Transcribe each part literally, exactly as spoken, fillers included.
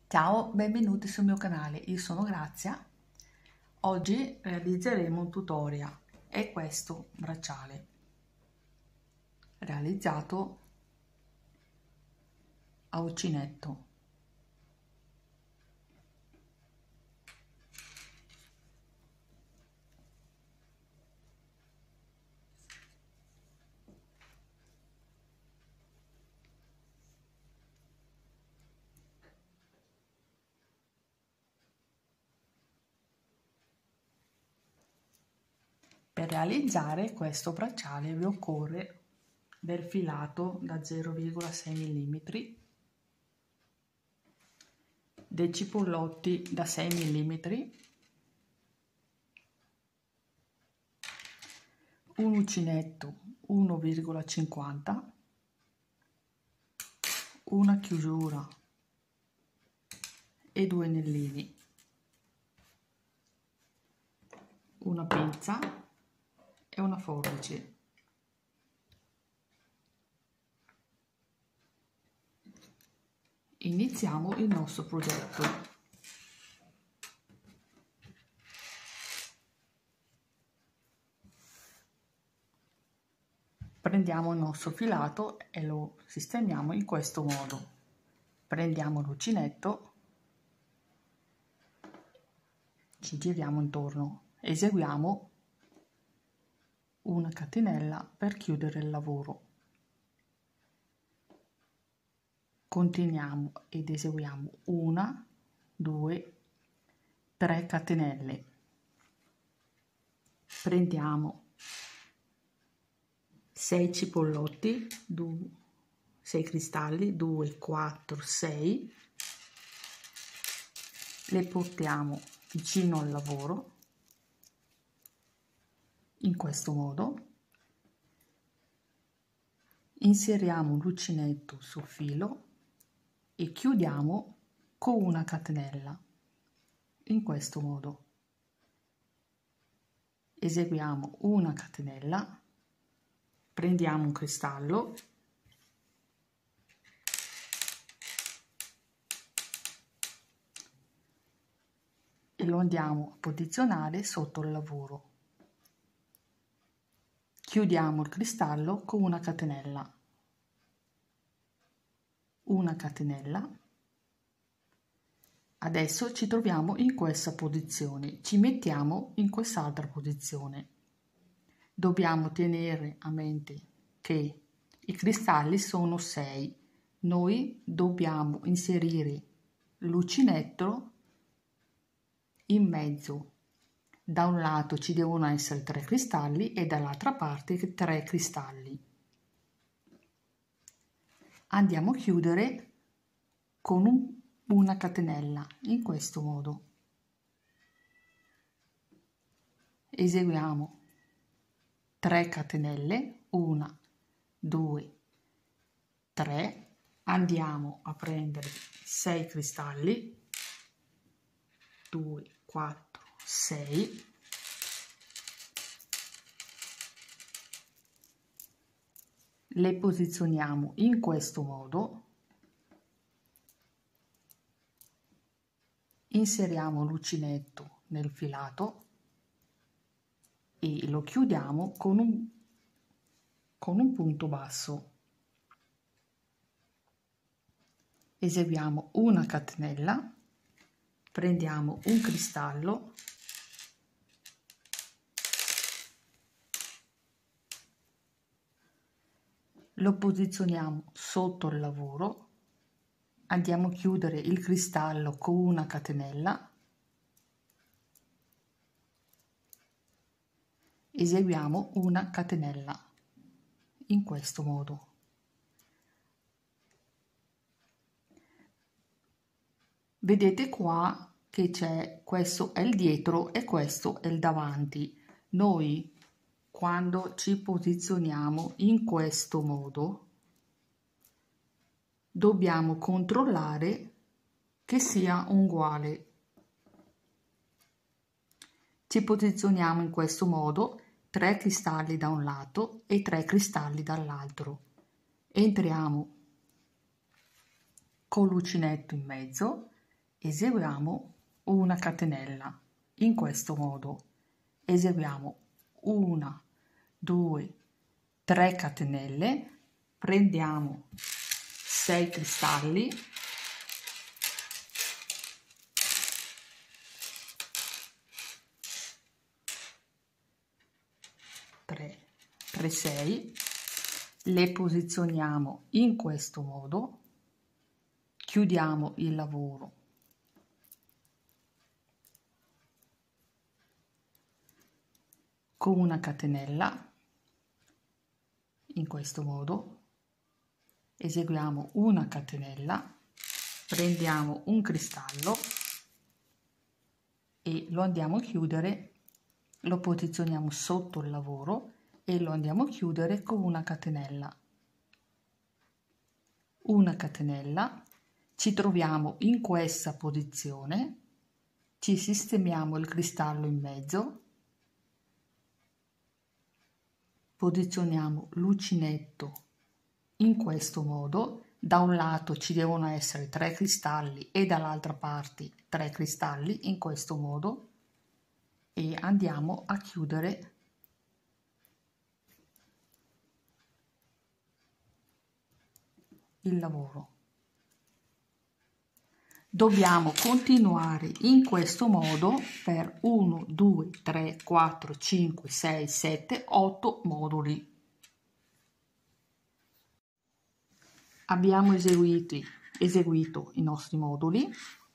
Ciao, benvenuti sul mio canale, io sono Grazia. Oggi realizzeremo un tutorial. È questo bracciale realizzato a uncinetto. Per realizzare questo bracciale vi occorre del filato da zero virgola sei millimetri, dei cipollotti da sei millimetri, un uncinetto uno virgola cinquanta, una chiusura e due anellini, una pinza e una forbice. Iniziamo il nostro progetto. Prendiamo il nostro filato e lo sistemiamo in questo modo. Prendiamo l'uncinetto, ci giriamo intorno, eseguiamo una catenella per chiudere il lavoro. Continuiamo ed eseguiamo una, due, tre catenelle. Prendiamo sei cipollotti, sei cristalli, due, quattro, sei, le portiamo vicino al lavoro in questo modo, inseriamo l'uncinetto sul filo e chiudiamo con una catenella in questo modo. Eseguiamo una catenella, prendiamo un cristallo e lo andiamo a posizionare sotto il lavoro. Chiudiamo il cristallo con una catenella, una catenella. Adesso ci troviamo in questa posizione, ci mettiamo in quest'altra posizione. Dobbiamo tenere a mente che i cristalli sono sei. Noi dobbiamo inserire l'uncinetto in mezzo. Da un lato ci devono essere tre cristalli e dall'altra parte tre cristalli. Andiamo a chiudere con un, una catenella in questo modo. Eseguiamo tre catenelle, una, due, tre, andiamo a prendere sei cristalli, due, quattro, sei, le posizioniamo in questo modo, inseriamo l'uncinetto nel filato e lo chiudiamo con un, con un punto basso. Eseguiamo una catenella, prendiamo un cristallo, lo posizioniamo sotto il lavoro, andiamo a chiudere il cristallo con una catenella, eseguiamo una catenella in questo modo. Vedete qua che c'è, questo è il dietro e questo è il davanti. Noi quando ci posizioniamo in questo modo dobbiamo controllare che sia uguale. Ci posizioniamo in questo modo, tre cristalli da un lato e tre cristalli dall'altro. Entriamo con l'uncinetto in mezzo, eseguiamo una catenella in questo modo. Eseguiamo una, due, tre catenelle, prendiamo sei cristalli, tre, tre, sei, le posizioniamo in questo modo, chiudiamo il lavoro con una catenella in questo modo, eseguiamo una catenella, prendiamo un cristallo e lo andiamo a chiudere, lo posizioniamo sotto il lavoro e lo andiamo a chiudere con una catenella. Una catenella, ci troviamo in questa posizione, ci sistemiamo il cristallo in mezzo, posizioniamo l'uncinetto in questo modo, da un lato ci devono essere tre cristalli e dall'altra parte tre cristalli in questo modo e andiamo a chiudere il lavoro. Dobbiamo continuare in questo modo per uno, due, tre, quattro, cinque, sei, sette, otto moduli. Abbiamo eseguito, eseguito i nostri moduli,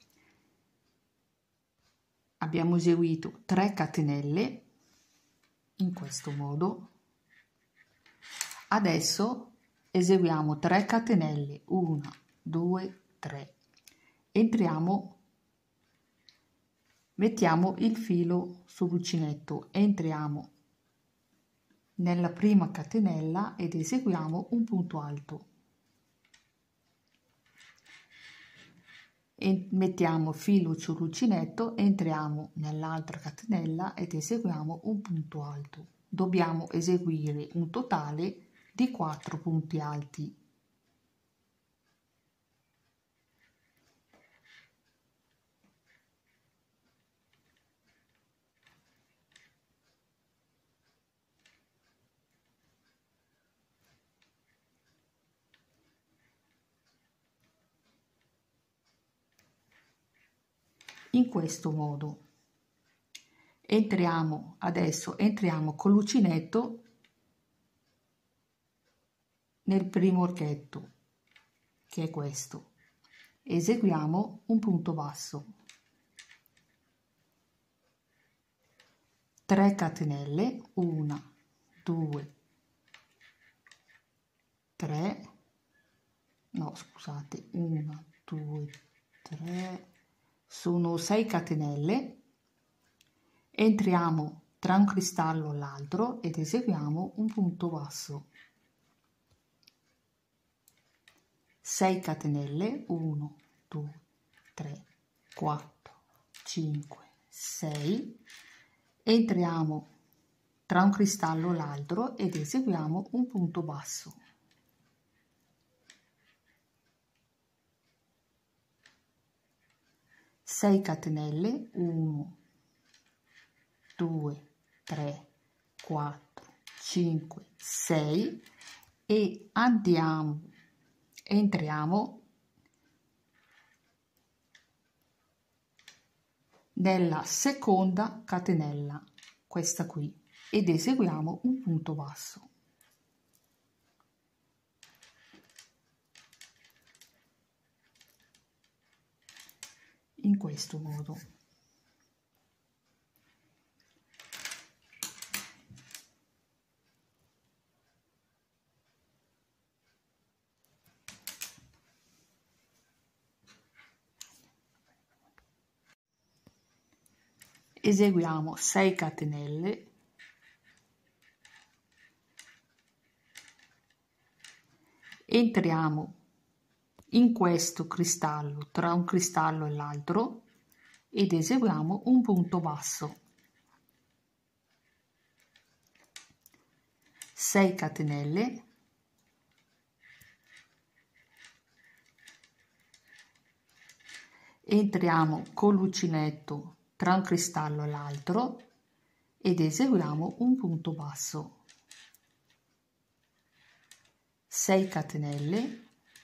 abbiamo eseguito tre catenelle in questo modo. Adesso eseguiamo tre catenelle, una, due, tre. Entriamo, mettiamo il filo sull'uncinetto, entriamo nella prima catenella ed eseguiamo un punto alto. E mettiamo filo sull'uncinetto, entriamo nell'altra catenella ed eseguiamo un punto alto. Dobbiamo eseguire un totale di quattro punti alti. In questo modo entriamo adesso entriamo con l'uncinetto nel primo archetto, che è questo, eseguiamo un punto basso, tre catenelle, una, due, tre, no scusate, una, due, tre, sono sei catenelle, entriamo tra un cristallo e l'altro ed eseguiamo un punto basso, sei catenelle, uno, due, tre, quattro, cinque, sei, entriamo tra un cristallo e l'altro ed eseguiamo un punto basso, sei catenelle, uno, due, tre, quattro, cinque, sei e andiamo, entriamo nella seconda catenella, questa qui, ed eseguiamo un punto basso. In questo modo. Eseguiamo sei catenelle, entriamo in questo cristallo tra un cristallo e l'altro ed eseguiamo un punto basso, sei catenelle, entriamo con l'uncinetto tra un cristallo e l'altro ed eseguiamo un punto basso, sei catenelle,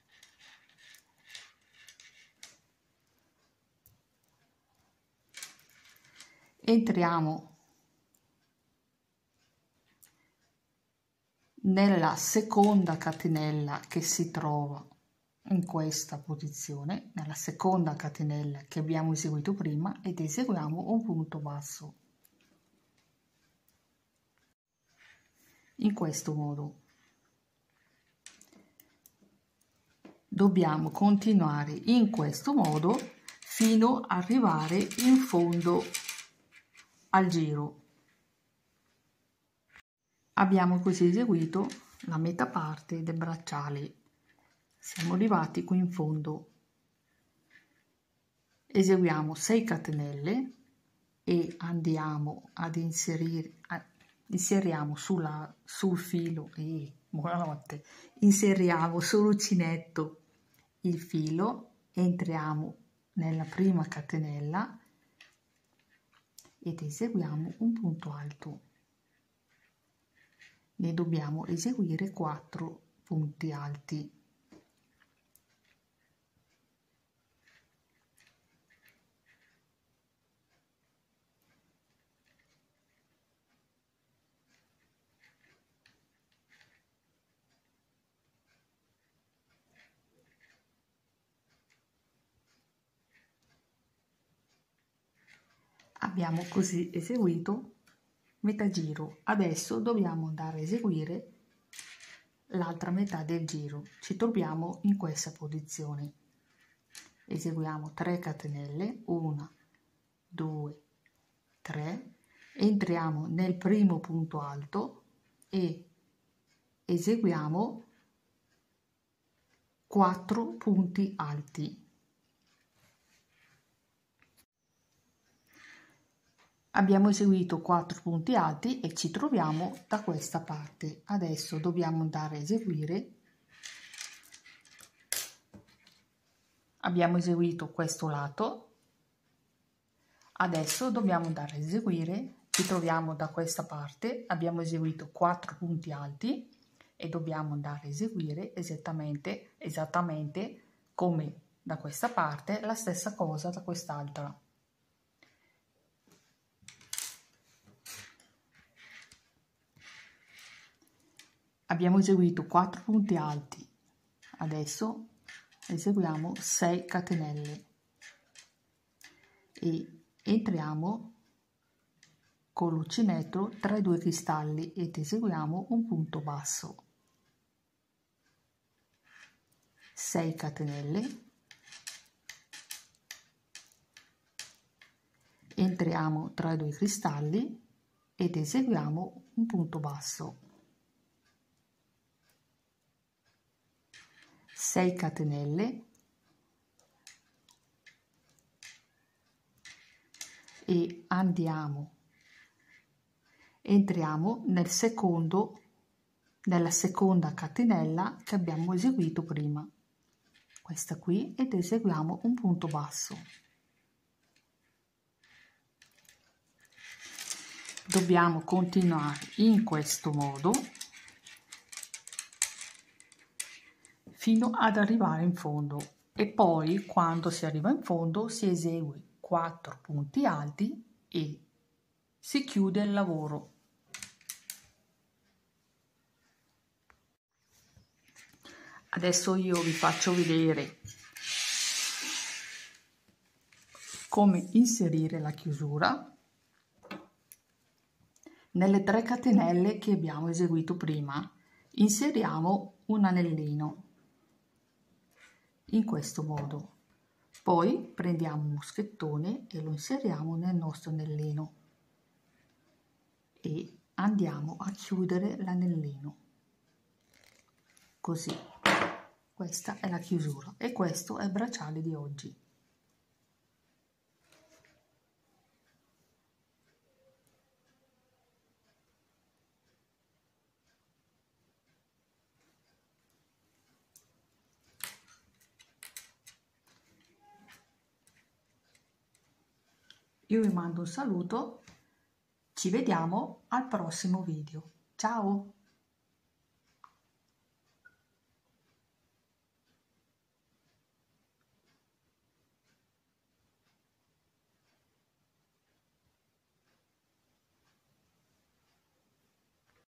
entriamo nella seconda catenella che si trova in questa posizione, nella seconda catenella che abbiamo eseguito prima, ed eseguiamo un punto basso in questo modo. Dobbiamo continuare in questo modo fino ad arrivare in fondo al giro. Abbiamo così eseguito la metà parte del bracciale. Siamo arrivati qui in fondo. Eseguiamo sei catenelle e andiamo ad inserire, a, inseriamo sulla, sul filo e buonanotte, inseriamo sull'uncinetto il filo, entriamo nella prima catenella ed eseguiamo un punto alto. Ne dobbiamo eseguire quattro punti alti. Abbiamo così eseguito metà giro. Adesso dobbiamo andare a eseguire l'altra metà del giro. Ci troviamo in questa posizione. Eseguiamo tre catenelle, uno, due, tre, entriamo nel primo punto alto e eseguiamo quattro punti alti. Abbiamo eseguito quattro punti alti e ci troviamo da questa parte. Adesso dobbiamo andare a eseguire. Abbiamo eseguito questo lato. Adesso dobbiamo andare a eseguire. Ci troviamo da questa parte. Abbiamo eseguito quattro punti alti e dobbiamo andare a eseguire esattamente, esattamente come da questa parte, la stessa cosa da quest'altra. Abbiamo eseguito quattro punti alti, adesso eseguiamo sei catenelle e entriamo con l'uncinetto tra i due cristalli ed eseguiamo un punto basso, sei catenelle, entriamo tra i due cristalli ed eseguiamo un punto basso, sei catenelle e andiamo, entriamo nel secondo, nella seconda catenella che abbiamo eseguito prima, questa qui, ed eseguiamo un punto basso. Dobbiamo continuare in questo modo fino ad arrivare in fondo e poi quando si arriva in fondo si esegue quattro punti alti e si chiude il lavoro. Adesso io vi faccio vedere come inserire la chiusura nelle tre catenelle che abbiamo eseguito prima. Inseriamo un anellino in questo modo, poi prendiamo un moschettone e lo inseriamo nel nostro anellino e andiamo a chiudere l'anellino così. Questa è la chiusura e questo è il bracciale di oggi. io vi mando un saluto, ci vediamo al prossimo video. Ciao!